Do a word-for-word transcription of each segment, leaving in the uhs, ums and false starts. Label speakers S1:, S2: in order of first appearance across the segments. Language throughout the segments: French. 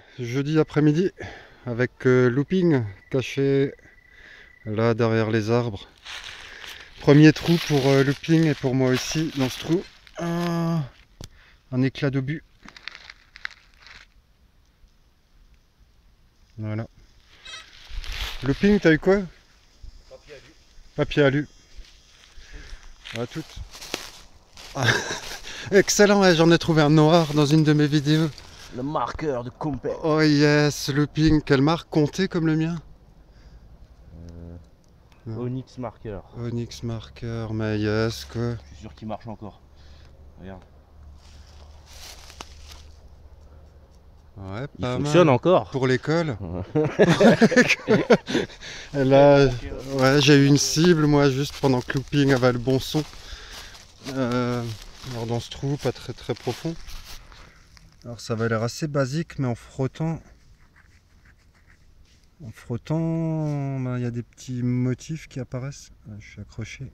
S1: jeudi après-midi avec euh, looping caché là derrière les arbres. Premier trou pour euh, looping et pour moi aussi dans ce trou. Ah, un éclat d'obus. Voilà. Looping, t'as eu quoi?
S2: Papier alu.
S1: Papier alu. À toutes. Ah, excellent, ouais, j'en ai trouvé un noir dans une de mes vidéos.
S2: Le marqueur de compète.
S1: Oh yes, looping, quelle marque? Comté comme le mien?
S2: Euh,
S1: Non.
S2: Onyx marqueur.
S1: Onyx marker, mais yes quoi.
S2: Je suis sûr qu'il marche encore. Regarde.
S1: Ouais,
S2: Il
S1: pas
S2: fonctionne
S1: mal.
S2: encore.
S1: Pour l'école. Et là, ouais, j'ai eu une cible moi juste pendant que looping avait le bon son. Euh, alors dans ce trou, pas très très profond. Alors ça va l'air assez basique, mais en frottant, en frottant, ben, il y a des petits motifs qui apparaissent. Ah, je suis accroché.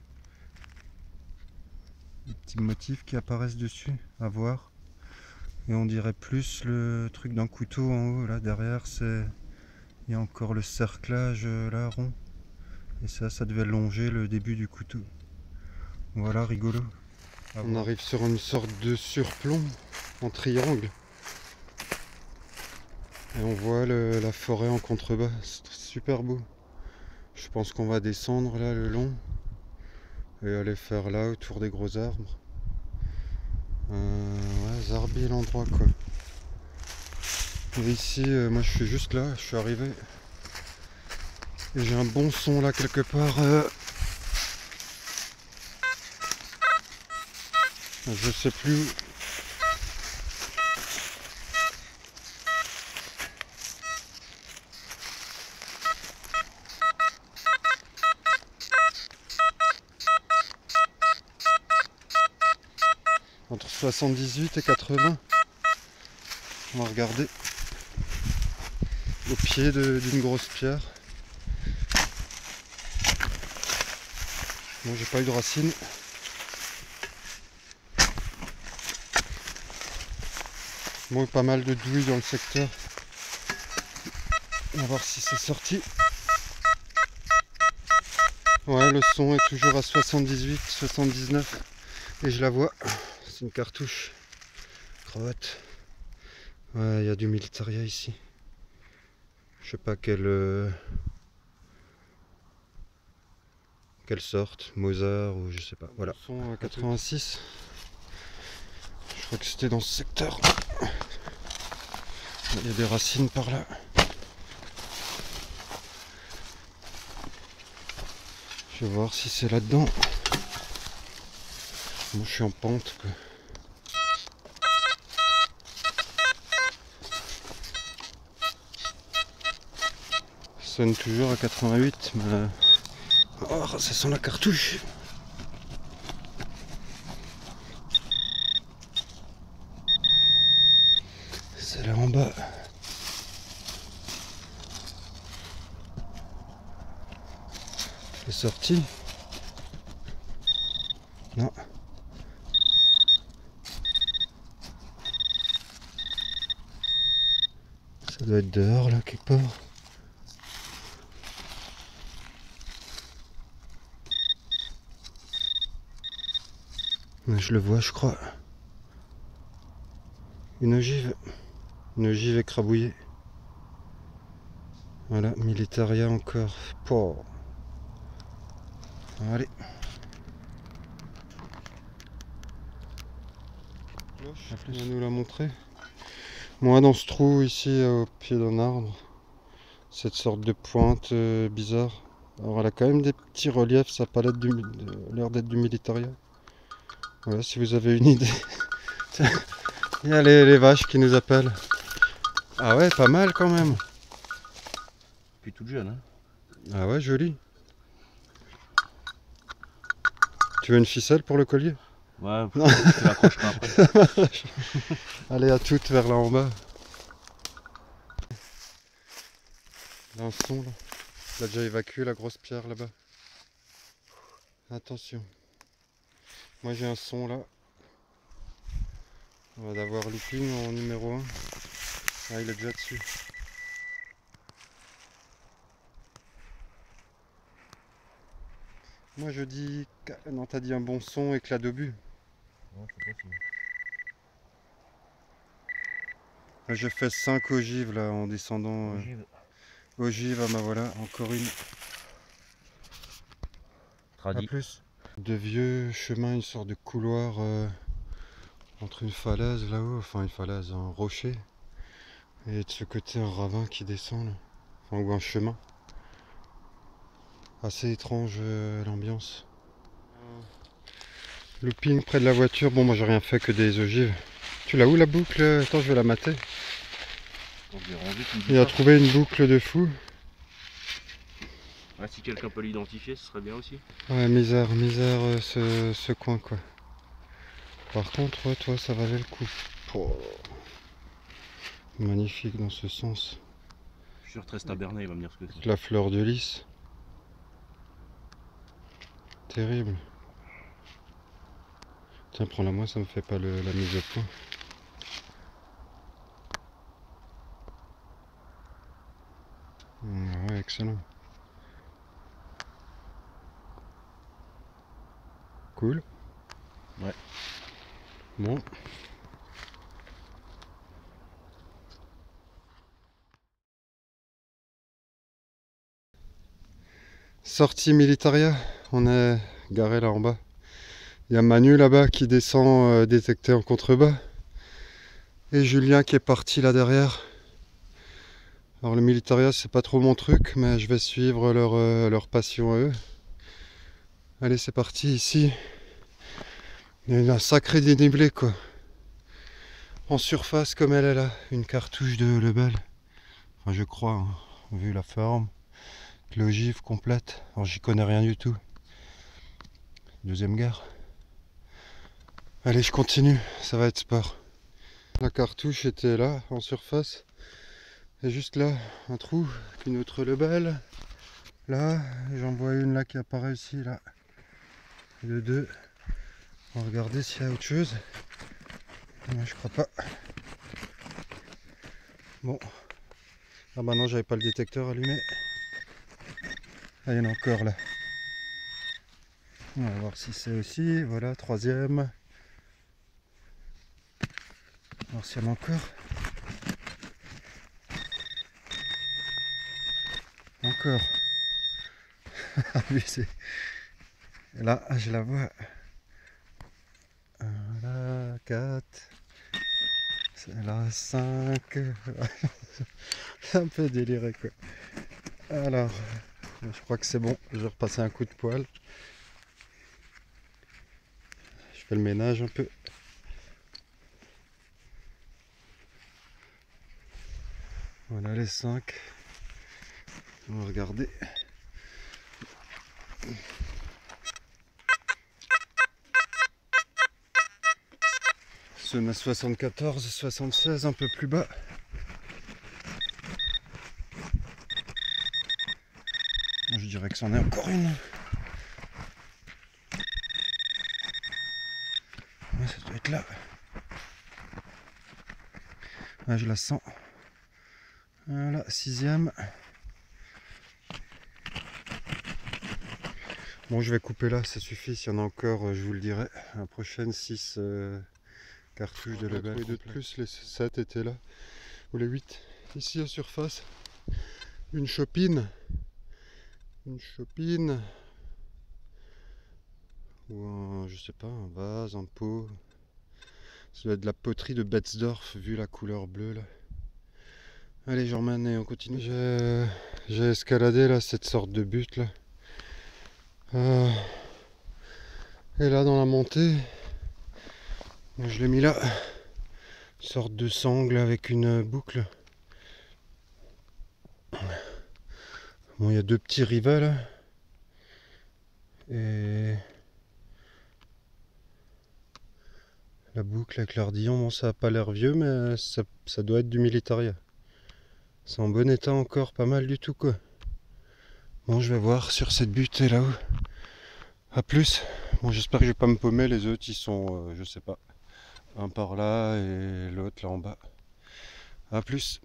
S1: Des petits motifs qui apparaissent dessus, à voir. Et on dirait plus le truc d'un couteau en haut, là derrière, c'est il y a encore le cerclage là rond. Et ça, ça devait longer le début du couteau. Voilà, rigolo. On arrive sur une sorte de surplomb en triangle. Et on voit le, la forêt en contrebas. C'est super beau. Je pense qu'on va descendre là le long et aller faire là autour des gros arbres. Euh, ouais, Zarbi l'endroit quoi. Et ici, euh, moi je suis juste là, je suis arrivé. Et j'ai un bon son là quelque part. Euh... Je sais plus où. Entre soixante-dix-huit et quatre-vingts. On va regarder. Au pied d'une grosse pierre. Bon, j'ai pas eu de racines. Bon, pas mal de douilles dans le secteur. On va voir si c'est sorti. Ouais, le son est toujours à soixante-dix-huit, soixante-dix-neuf. Et je la vois. C'est une cartouche. Croate. Ouais, il y a du militaria ici. Je sais pas quelle... Euh... quelle sorte. Mozart ou je sais pas. Voilà. Son à quatre-vingt-six. Je crois que c'était dans ce secteur. Il y a des racines par là. Je vais voir si c'est là-dedans. Moi je suis en pente quoi. Ça sonne toujours à quatre-vingt-huit, mais... Oh, ça sent la cartouche. C'est là en bas. C'est sorti. Non. Ça doit être dehors là quelque part. Mais je le vois je crois. Une ogive. Une ogive écrabouillée. Voilà, militaria encore. Pouah. Allez. On va nous la montrer. Moi dans ce trou ici au pied d'un arbre. Cette sorte de pointe euh, bizarre. Alors elle a quand même des petits reliefs, ça a pas l'air d'être du militaria. Voilà, si vous avez une idée. Il y a les, les vaches qui nous appellent. Ah ouais, pas mal quand même.
S2: Puis toute jeune, hein.
S1: Ah ouais, joli. Tu veux une ficelle pour le collier?
S2: Ouais, je l'accrocherai après.
S1: Allez, à toutes vers là en bas. Il y a un son là. Il a déjà évacué la grosse pierre là-bas. Attention. Moi j'ai un son là. On va d'avoir looping en numéro un. Ah, il est déjà dessus. Moi je dis... Non, t'as dit un bon son, éclat d'obus.
S2: Non, je sais pas si...
S1: Là, j'ai fait cinq ogives là en descendant. Euh...
S2: Ogive.
S1: Ogive, ah bah voilà, encore une.
S2: Tradi.
S1: À plus. De vieux chemins, une sorte de couloir euh, entre une falaise là-haut, enfin une falaise, un rocher. Et de ce côté un ravin qui descend là. Enfin, ou un chemin. Assez étrange euh, l'ambiance. Looping près de la voiture, bon moi j'ai rien fait que des ogives. Tu l'as où la boucle? Attends, je vais la mater.
S2: Donc, j'ai rendu, tu me dis
S1: Il a
S2: ça.
S1: trouvé une boucle de fou.
S2: Ah, si quelqu'un peut l'identifier, ce serait bien aussi.
S1: Ouais, misère, misère euh, ce, ce coin quoi. Par contre, ouais, toi ça valait le coup. Oh. Magnifique dans ce sens.
S2: Je suis sûr Tresta Bernet, il va me dire ce que c'est.
S1: La fleur de lys. Terrible. Tiens, prends-la moi, ça me fait pas le, la mise au point. Mmh, ouais, excellent. Cool.
S2: Ouais.
S1: Bon. Sortie Militaria. On est garé là en bas. Il y a Manu là-bas qui descend euh, détecté en contrebas. Et Julien qui est parti là derrière. Alors le Militaria c'est pas trop mon truc, mais je vais suivre leur, euh, leur passion à eux. Allez, c'est parti ici. Il y a un sacré dénivelé quoi. En surface comme elle est là, une cartouche de Lebel. Enfin je crois, hein, vu la forme. L'ogive complète. Alors j'y connais rien du tout. Deuxième guerre. Allez, je continue, ça va être sport. La cartouche était là, en surface. Et juste là, un trou, une autre Lebel. Là, j'en vois une là qui apparaît aussi, là. Le deux. On va regarder s'il y a autre chose. Non, je crois pas. Bon. Ah bah non, j'avais pas le détecteur allumé. Ah, il y en a encore là. On va voir si c'est aussi. Voilà, troisième. On va voir s'il y en a encore. Encore. Ah oui, c'est... Là, je la vois. Là, quatre. Là, cinq. C'est un peu déliré quoi. Alors, je crois que c'est bon. Je vais repasser un coup de poêle. Je fais le ménage un peu. Voilà les cinq. On va regarder. Ceux soixante-quatorze, soixante-seize, un peu plus bas. Je dirais que c'en est encore une. Ouais, ça doit être là. Ouais, je la sens. Voilà, sixième. Bon, je vais couper là, ça suffit. S'il y en a encore, je vous le dirai. La prochaine, six euh, cartouches de Lebel. De plus, les sept étaient là. Ou les huit. Ici, à surface, une chopine. Une chopine. Ou un, je sais pas, un vase, un pot. Ça doit être de la poterie de Betzdorf, vu la couleur bleue là. Allez, j'emmène et on continue. J'ai escaladé là cette sorte de butte là. Euh, et là dans la montée, je l'ai mis là. Une sorte de sangle avec une boucle. Bon, il y a deux petits rivets là. Et la boucle avec l'ardillon, bon ça a pas l'air vieux, mais ça, ça doit être du Militaria. C'est en bon état encore, pas mal du tout quoi. Bon, je vais voir sur cette butte et là-haut. A plus. Bon, j'espère que je vais pas me paumer. Les autres, ils sont, euh, je sais pas, un par là et l'autre là en bas. A plus.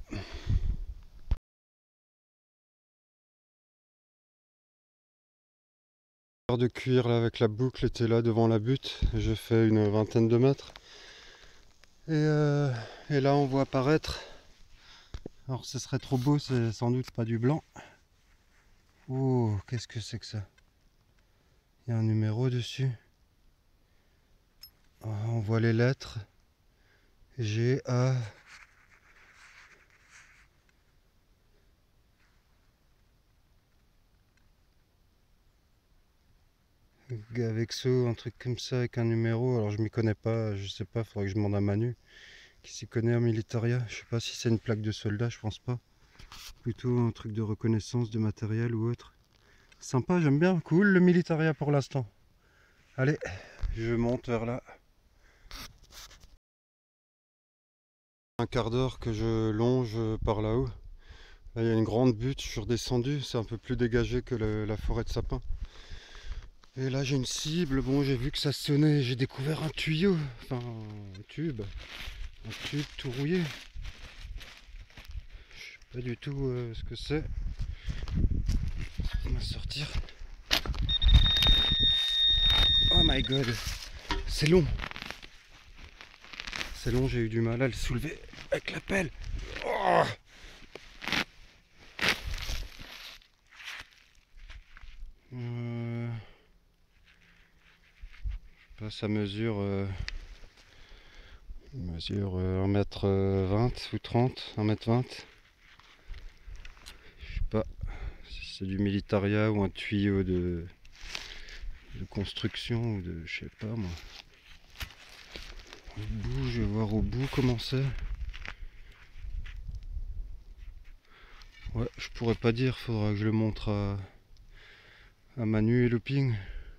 S1: De cuir là avec la boucle était là devant la butte. J'ai fait une vingtaine de mètres. Et, euh, et là on voit apparaître. Alors ce serait trop beau, c'est sans doute pas du blanc. Oh, qu'est-ce que c'est que ça? Il y a un numéro dessus. Oh, on voit les lettres. G, A. Gavexo, un truc comme ça avec un numéro. Alors je m'y connais pas, je sais pas, faudrait que je demande à Manu qui s'y connaît en militaria. Je sais pas si c'est une plaque de soldat, je pense pas. Plutôt un truc de reconnaissance de matériel ou autre. Sympa, j'aime bien. Cool le militaria pour l'instant. Allez, je monte vers là. Un quart d'heure que je longe par là-haut. Là, il y a une grande butte, je suis redescendu. C'est un peu plus dégagé que le, la forêt de sapins. Et là, j'ai une cible. Bon, j'ai vu que ça sonnait. J'ai découvert un tuyau. Enfin, un tube. Un tube tout rouillé. Je sais pas du tout euh, ce que c'est. On va sortir. Oh my god, c'est long. C'est long, j'ai eu du mal à le soulever avec la pelle. Oh, euh... je sais pas, ça mesure, euh... mesure euh, un mètre vingt ou trente, un mètre vingt. Je sais pas si c'est du militaria ou un tuyau de, de construction ou de, je sais pas moi. Au bout, je vais voir au bout comment c'est. Ouais, je pourrais pas dire, faudra que je le montre à, à Manu et Looping.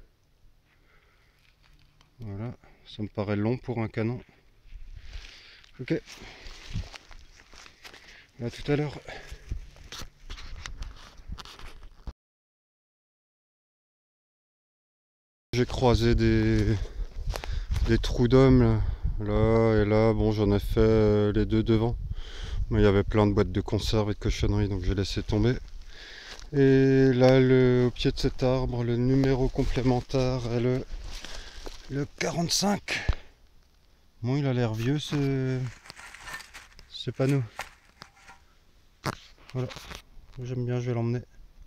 S1: Voilà, ça me paraît long pour un canon. Ok, à tout à l'heure. J'ai croisé des, des trous d'hommes là et là. Bon, j'en ai fait euh, les deux devant, mais il y avait plein de boîtes de conserve et de cochonneries, donc j'ai laissé tomber. Et là, le, au pied de cet arbre, le numéro complémentaire est le, le quarante-cinq. Bon, il a l'air vieux, ce, ce panneau. Voilà, j'aime bien, je vais l'emmener.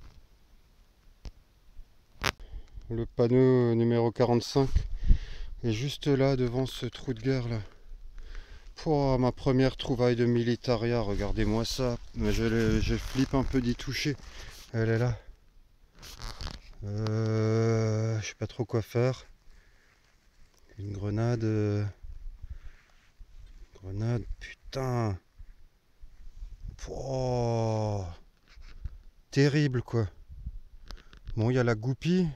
S1: Le panneau numéro quarante-cinq est juste là, devant ce trou de guerre là. Pour ma première trouvaille de militaria, regardez-moi ça. Mais je, je flippe un peu d'y toucher. Elle est là. Euh, je sais pas trop quoi faire. Une grenade. Euh... Grenade, putain. Oh, terrible quoi. Bon, il y a la goupille.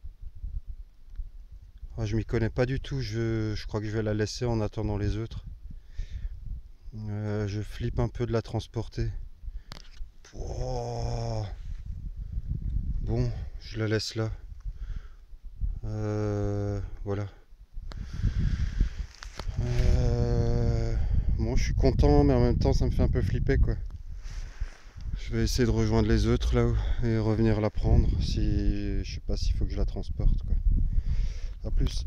S1: Ah, je m'y connais pas du tout. Je, je crois que je vais la laisser en attendant les autres. Euh, je flippe un peu de la transporter. Oh. Bon, je la laisse là. Euh, voilà. Euh, bon, je suis content, mais en même temps, ça me fait un peu flipper, quoi. Je vais essayer de rejoindre les autres là-haut et revenir la prendre. Si, je sais pas s'il faut que je la transporte, quoi. A plus.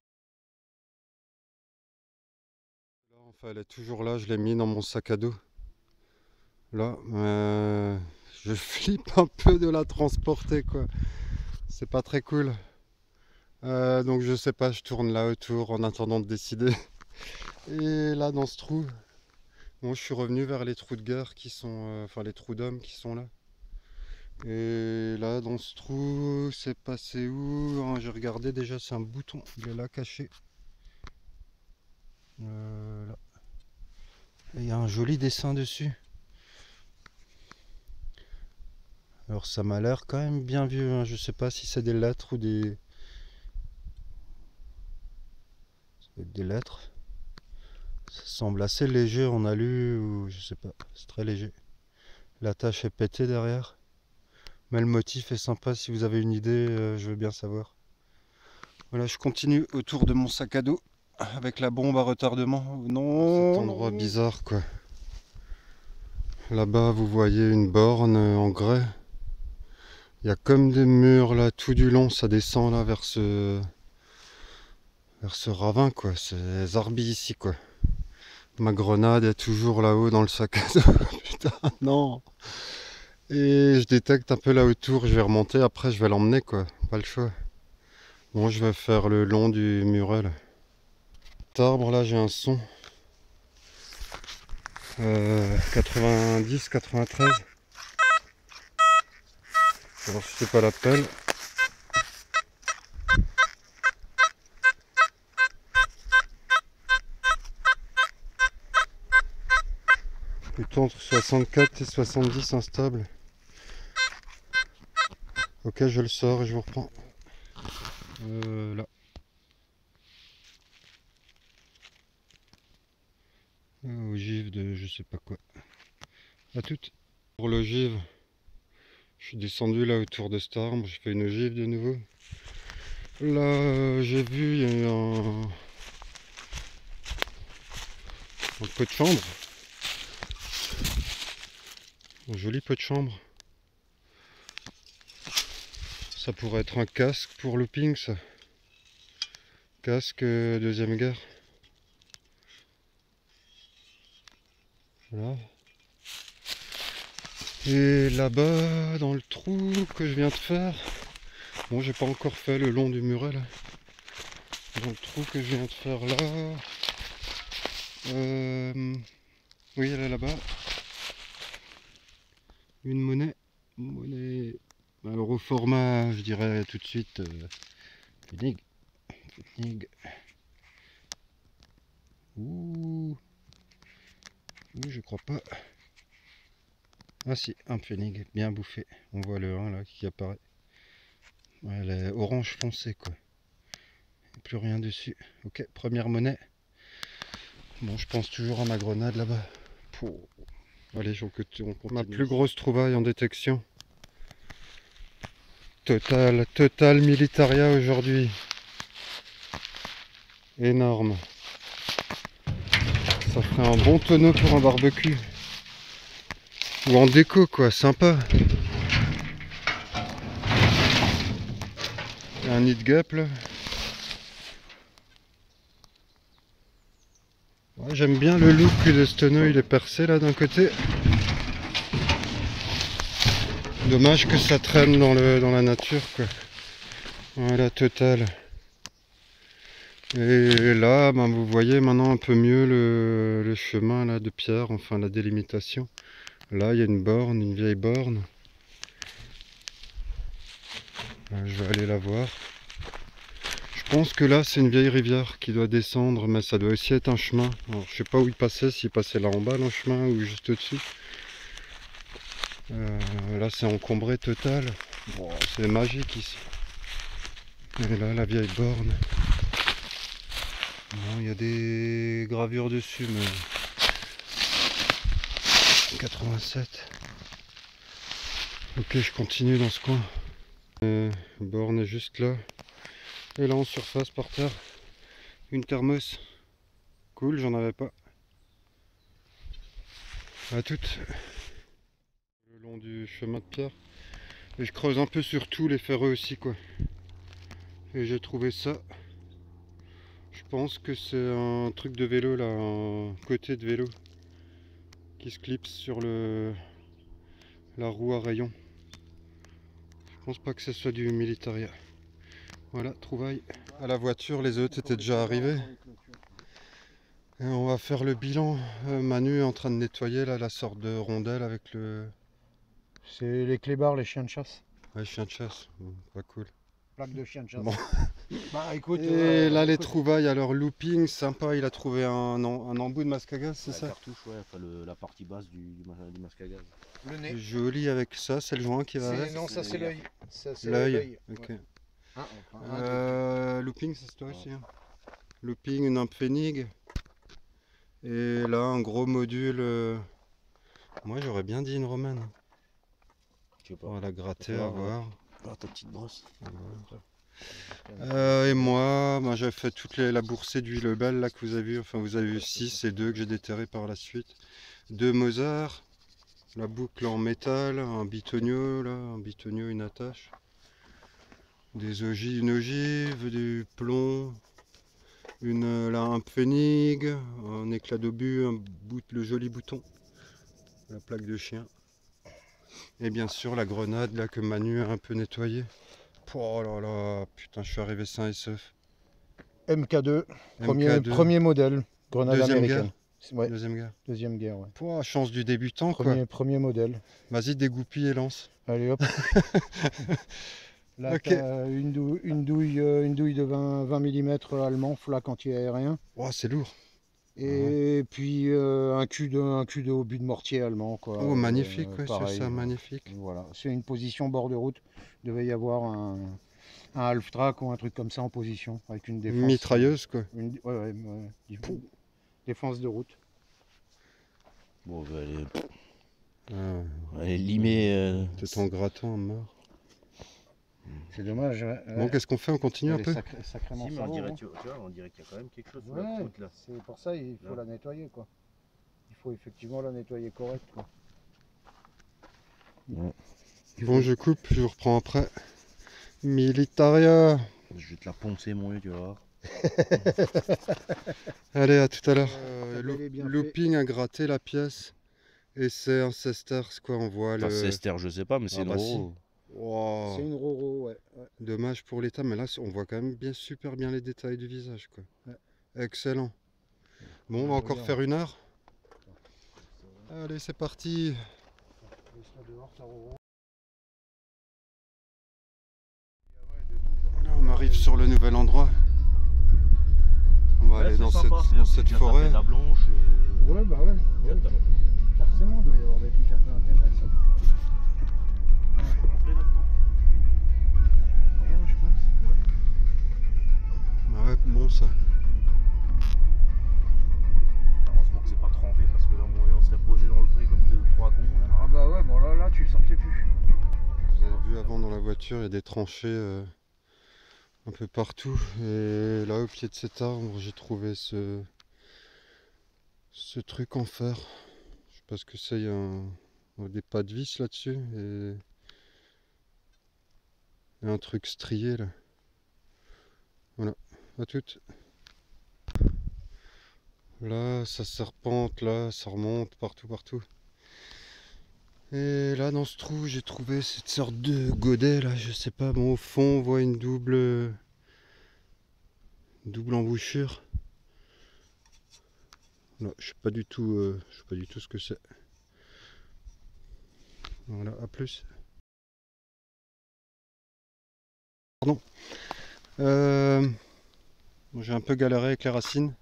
S1: Là, enfin, elle est toujours là. Je l'ai mis dans mon sac à dos. Là, euh, je flippe un peu de la transporter, quoi. C'est pas très cool. Euh, donc je sais pas, je tourne là autour en attendant de décider. Et là dans ce trou, bon, je suis revenu vers les trous de guerre qui sont, euh, enfin les trous d'hommes qui sont là. Et là dans ce trou, c'est passé où hein, j'ai regardé déjà, c'est un bouton, il est là caché. Euh, là. Et il y a un joli dessin dessus. Alors ça m'a l'air quand même bien vieux, hein. Je sais pas si c'est des lettres ou des... Ça doit être des lettres. Ça semble assez léger en alu ou je sais pas, c'est très léger. La tâche est pétée derrière. Mais le motif est sympa, si vous avez une idée, euh, je veux bien savoir. Voilà, je continue autour de mon sac à dos avec la bombe à retardement. Non, cet endroit bizarre quoi. Là-bas, vous voyez une borne en grès. Il y a comme des murs là tout du long, ça descend là vers ce vers ce ravin quoi. C'est Zarbi ici quoi. Ma grenade est toujours là-haut dans le sac à dos. Putain, non. Et je détecte un peu là autour, je vais remonter, après je vais l'emmener quoi. Pas le choix. Bon, je vais faire le long du muret là. Cet arbre là, j'ai un son. Euh, quatre-vingt-dix quatre-vingt-treize. Alors je sais pas l'appel. Plutôt entre soixante-quatre et soixante-dix instable. Ok, je le sors et je vous reprends. Euh, là. Au givre de je sais pas quoi. À toutes. Pour le givre, je suis descendu là autour de cet arbre, j'ai fait une givre de nouveau. Là, euh, j'ai vu, il y a eu un, un pot de chambre. Un joli pot de chambre. Ça pourrait être un casque pour looping, ça. Casque euh, deuxième guerre. Voilà. Et là-bas, dans le trou que je viens de faire, bon, j'ai pas encore fait le long du muret là. Dans le trou que je viens de faire là, euh, oui, elle est là-bas. Une monnaie, une monnaie. Alors au format, je dirais tout de suite, euh, Pfennig. Pfennig. Ouh, ouh, je crois pas. Ah si, un Pfennig, bien bouffé. On voit le un là qui apparaît. Elle est orange foncé quoi. Plus rien dessus. Ok, première monnaie. Bon, je pense toujours à ma grenade là-bas. Allez, on continue. Ma plus grosse trouvaille en détection. Total, total militaria aujourd'hui. Énorme. Ça ferait un bon tonneau pour un barbecue. Ou en déco quoi, sympa. Il y a un nid de guêpe là. Ouais, j'aime bien le look de ce tonneau, il est percé là d'un côté. Dommage que ça traîne dans, le, dans la nature quoi. Voilà, total. Et là, ben, vous voyez maintenant un peu mieux le, le chemin là, de pierre, enfin la délimitation. Là, il y a une borne, une vieille borne. Là, je vais aller la voir. Je pense que là, c'est une vieille rivière qui doit descendre, mais ça doit aussi être un chemin. Alors, je sais pas où il passait, s'il passait là en bas, le chemin, ou juste au-dessus. Euh, là, c'est encombré total. Bon, c'est magique ici. Et là, la vieille borne. Bon, il y a des gravures dessus, mais... quatre-vingt-sept. Ok, je continue dans ce coin. Euh, borne est juste là. Et là en surface par terre, une thermos. Cool, j'en avais pas. À toutes. Le long du chemin de pierre. Et je creuse un peu sur tous les ferreux aussi quoi. Et j'ai trouvé ça. Je pense que c'est un truc de vélo là, un côté de vélo qui se clipse sur le la roue à rayon. Je pense pas que ce soit du militaria. Voilà, trouvaille. À la voiture, les autres étaient déjà arrivés. Et on va faire le bilan. Euh, Manu est en train de nettoyer là la sorte de rondelle avec le...
S3: C'est les clébards, les chiens de chasse.
S1: Ouais, chien de chasse. Bon, pas cool.
S3: Plaque de chien de chasse.
S1: Bon.
S3: Bah écoute.
S1: Et
S3: euh,
S1: là les
S3: écoute.
S1: trouvailles, alors looping, sympa, il a trouvé un, em- un embout de masque à gaz, c'est
S2: La
S1: ça?
S2: cartouche, ouais, enfin le, la partie basse du, du, ma- du masque à gaz.
S3: Le nez.
S1: Joli avec ça, c'est le joint qui va
S3: C'est-
S1: avec.
S3: Non, ça c'est l'œil. Ça, c'est
S1: L'œil, ok.
S3: ouais. Hein, on prend un truc.
S1: Euh, looping, c'est toi aussi. Hein. Looping, une Pfennig. Et là, un gros module. euh, Moi, j'aurais bien dit une romane.
S2: Je sais pas.
S1: On va la gratter,
S2: Faut
S1: à
S2: voir,
S1: voir.
S2: Ah, ta petite brosse.
S1: À voir. Euh, et moi, ben, j'ai fait toute les, la boursée d'huile belle là que vous avez vu. Enfin, vous avez vu six et deux que j'ai déterré par la suite. Deux Mozart. La boucle en métal, un bitonio là, un bitonio, une attache. Des ogives, une ogive, du plomb, une, là, un pfennig, un éclat d'obus, un bout, le joli bouton, la plaque de chien. Et bien sûr la grenade là que Manu a un peu nettoyée. Oh là là, putain, je suis arrivé sain et sauf.
S3: M K deux, premier,
S1: M K deux.
S3: premier modèle, grenade
S1: Deuxième
S3: américaine.
S1: guerre.
S3: Ouais,
S1: Deuxième guerre.
S3: deuxième guerre, ouais.
S1: Pouah, chance du débutant
S3: Premier,
S1: quoi.
S3: premier modèle.
S1: Vas-y, dégoupille et lance.
S3: Allez hop. Là,
S1: Ok.
S3: t'as une, dou une, douille, euh, une douille de vingt millimètres allemand, flak anti-aérien.
S1: Oh, c'est lourd.
S3: Et puis euh, un cul de un cul de obus de mortier allemand quoi.
S1: Oh, magnifique,
S3: Euh,
S1: ouais, c'est
S3: pareil,
S1: ça,
S3: euh,
S1: magnifique.
S3: Voilà, c'est une position bord de route. Il devait y avoir un, un half-track ou un truc comme ça en position avec une défense.
S1: Mitrailleuse quoi.
S3: Une, ouais, ouais, ouais, dé- défense de route.
S2: Bon, bah, elle est,
S1: Ah, ouais.
S2: elle est limée. Euh...
S1: T'es en grattant à mort.
S3: C'est dommage. Ouais,
S1: Bon,
S3: ouais.
S1: qu'est-ce qu'on fait? On continue
S3: Elle
S1: un
S3: est
S1: peu?
S3: sacré- sacrément
S2: Si, mais on
S3: salaud,
S2: dirait,
S3: hein.
S2: tu vois, tu vois, on dirait qu'il y a quand même quelque chose sur
S3: Ouais,
S2: la route là.
S3: c'est pour ça il faut
S2: Là.
S3: la nettoyer quoi. Il faut effectivement la nettoyer correct quoi.
S1: Bon, je coupe, je vous reprends après. Militaria.
S2: Je vais te la poncer, mon vieux, tu vas voir.
S1: Allez, à tout à l'heure.
S3: Ça
S1: Euh,
S3: bel et bien fait.
S1: looping a gratté la pièce. Et c'est un Cesters, quoi, on voit
S2: Enfin,
S1: le...
S2: Cester, je sais pas, mais c'est
S1: Ah
S2: une
S1: bah si.
S2: Roro.
S1: Wow.
S3: C'est une Roro, ouais. ouais.
S1: Dommage pour l'état, mais là, on voit quand même bien, super bien les détails du visage, quoi.
S3: Ouais.
S1: Excellent. Bon, on va
S3: Ouais,
S1: encore
S3: bien.
S1: faire une heure. Allez, c'est parti. Là, on arrive sur le nouvel endroit. On va
S2: Ouais,
S1: aller
S2: c'est
S1: dans
S2: sympa,
S1: cette,
S2: c'est-à-dire
S1: dans
S2: que
S1: cette
S2: tu as
S1: forêt.
S2: tapé la blanche. euh,
S3: Ouais, bah ouais.
S2: tu as
S3: ouais.
S2: tapé-
S3: Forcément, il doit y avoir des trucs un peu intéressants.
S2: Rentrer là-dedans.
S3: Rien, je pense.
S1: Bah ouais, bon ça.
S2: Heureusement que c'est pas trempé parce que là, mon vieux, on serait posé dans le pré comme deux trois cons. Là.
S3: Ah bah ouais, bon là, là, tu le sortais plus.
S1: Vous avez vu avant dans la voiture, il y a des tranchées euh, un peu partout. Et là, au pied de cet arbre, j'ai trouvé ce, ce truc en fer. Je sais pas ce que c'est, il y a un, des pas de vis là-dessus. Et, et un truc strié là. Voilà, à toutes. Là, ça serpente, là, ça remonte partout, partout. Et là, dans ce trou, j'ai trouvé cette sorte de godet, là, je sais pas. Bon, au fond, on voit une double, double embouchure. Là, je sais pas du tout, euh, je sais pas du tout ce que c'est. Voilà, à plus. Pardon. Euh, bon, j'ai un peu galéré avec les racines.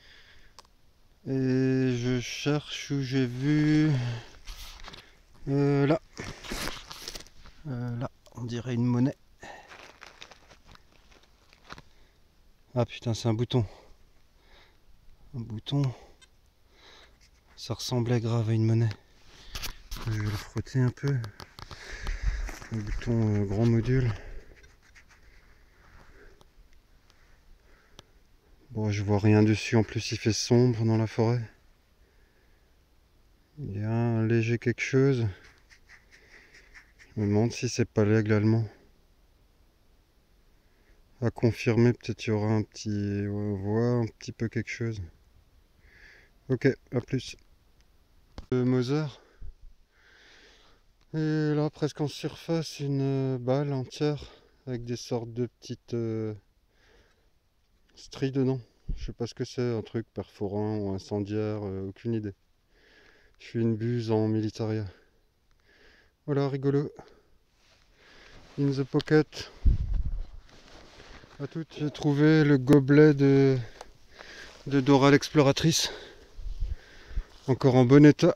S1: Et je cherche où j'ai vu... Euh, là. Euh, là, on dirait une monnaie. Ah putain, c'est un bouton. Un bouton. Ça ressemblait grave à une monnaie. Je vais le frotter un peu. Un bouton euh, grand module. Bon, je vois rien dessus. En plus, il fait sombre dans la forêt. Il y a un léger quelque chose. Je me demande si c'est pas l'aigle allemand. À confirmer, peut-être il y aura un petit... Ouais, on voit un petit peu quelque chose. Ok, à plus. Le Moser. Et là, presque en surface, une balle entière avec des sortes de petites euh, stries dedans. Je sais pas ce que c'est, un truc perforant ou incendiaire, euh, aucune idée. Je suis une buse en militaria. Voilà, rigolo. In the pocket. À toutes, j'ai trouvé le gobelet de, de Dora l'exploratrice. Encore en bon état.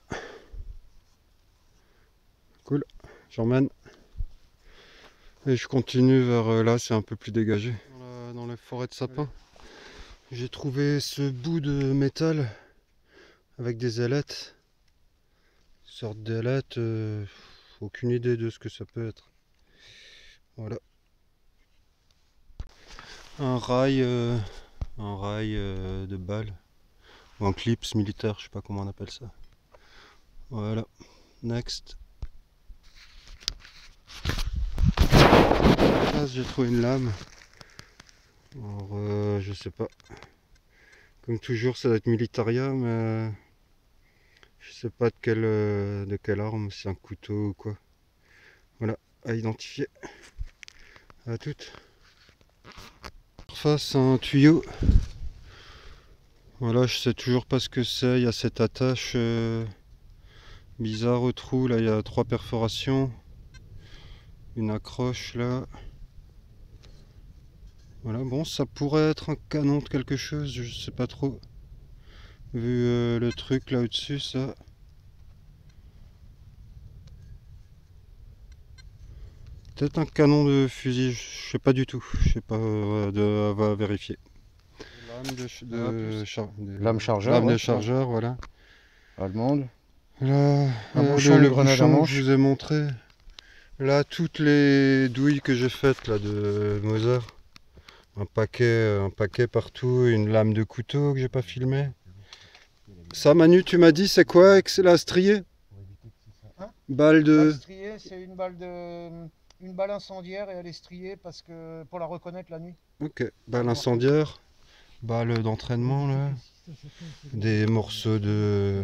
S1: Cool, j'emmène. Et je continue vers euh, là, c'est un peu plus dégagé. Dans la, dans la forêt de sapins. J'ai trouvé ce bout de métal avec des ailettes. Une sorte d'ailette, euh, aucune idée de ce que ça peut être. Voilà. Un rail, euh, un rail euh, de balle. Ou un clips militaire, je sais pas comment on appelle ça. Voilà. Next. Là, j'ai trouvé une lame. Alors, euh, je sais pas. Comme toujours, ça doit être Militaria, mais je sais pas de quelle, euh, de quelle arme, c'est un couteau ou quoi. Voilà, à identifier. À toutes. Face un tuyau. Voilà, je sais toujours pas ce que c'est. Il y a cette attache euh, bizarre au trou. Là, il y a trois perforations. Une accroche là. Voilà, bon, ça pourrait être un canon de quelque chose, je sais pas trop. Vu euh, le truc là au-dessus, ça. Peut-être un canon de fusil, je sais pas du tout. Je sais pas, euh, de, on va vérifier. Lame de, ch- de, char- de-
S3: Lame chargeur,
S1: lame de
S3: ouais.
S1: chargeur, voilà.
S3: Allemande.
S1: Là,
S3: Un
S1: euh,
S3: bouchon
S1: le,
S3: de
S1: le
S3: grenade à
S1: bouchon que
S3: manche.
S1: je vous ai montré. Là, toutes les douilles que j'ai faites là de Moser. Un paquet, un paquet partout, une lame de couteau que j'ai pas filmé. Ça, Manu, tu m'as dit, c'est quoi avec la striée?
S3: Hein?
S1: Balle de...
S3: Balle striée, c'est une balle de, une balle incendiaire et elle est striée parce que pour la reconnaître la nuit.
S1: Ok, balle incendiaire, balle d'entraînement là, des morceaux de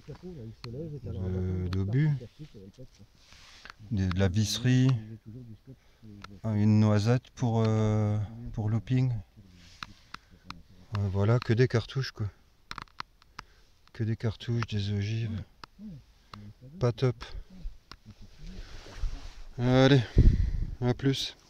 S1: de- d'obus, de, de la visserie, une noisette pour, euh, pour looping. Euh, voilà, que des cartouches quoi. Que des cartouches, des ogives. Pas top. Allez, à plus.